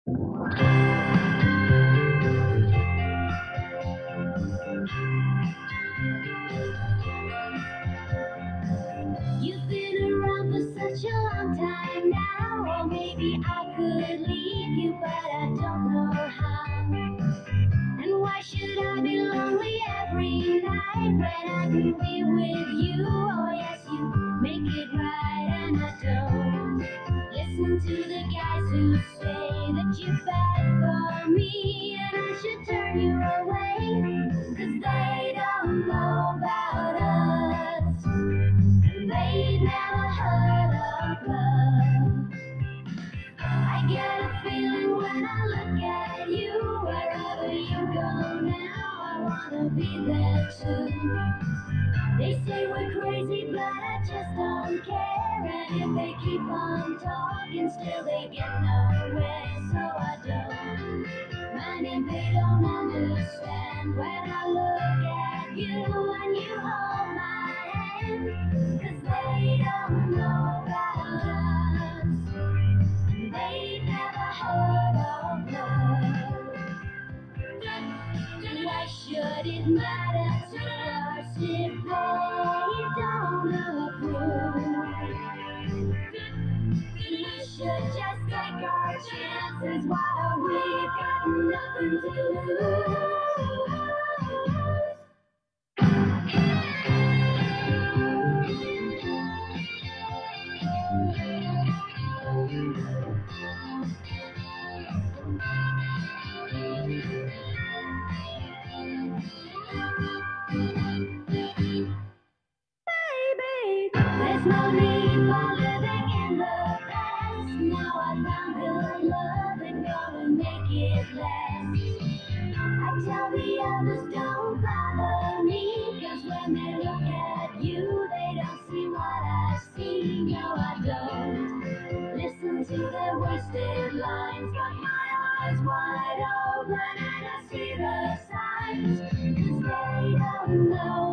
You've been around for such a long time now, or maybe I could leave you, but I don't know how. And why should I be lonely every night when I can be with you? Oh yes, you make it right, and I don't listen to the guys who say that you're bad for me, and I should turn you away, 'cause they don't know about us. They never heard of love. I get a feeling when I look at you. Wherever you go now, I wanna be there too. They say we're crazy, but I just don't care. And if they keep on talking, still they get nowhere. So I don't mind if they don't understand when I look at you and you hold my hand. 'Cause they don't know about us. They never heard of love. Why should it matter to us if they don't approve? We should just take our chances while we've got nothing to lose. Baby, there's no need for living in the past. Now I found good love and gonna make it last. I tell the others don't bother me, 'cause when they look at you, they don't see what I see. No, I don't listen to their wasted lines. Got my eyes wide open and I see the signs, 'cause they don't know